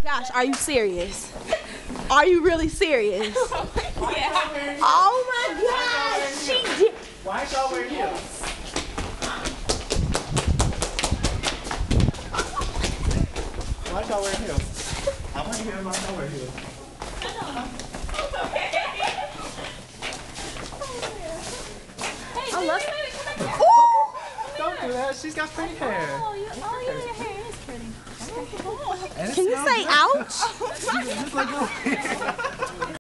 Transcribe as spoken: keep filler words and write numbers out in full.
Gosh, are you serious? Are you really serious? Yeah. Oh my gosh, she did. Why is y'all wearing heels? Why is y'all wearing heels? I want to hear why y'all wearing heels. I love it. Don't do that. She's got pretty hair. Oh, you, oh yeah, your hair is pretty. And it Can you smells say good. ouch? Just like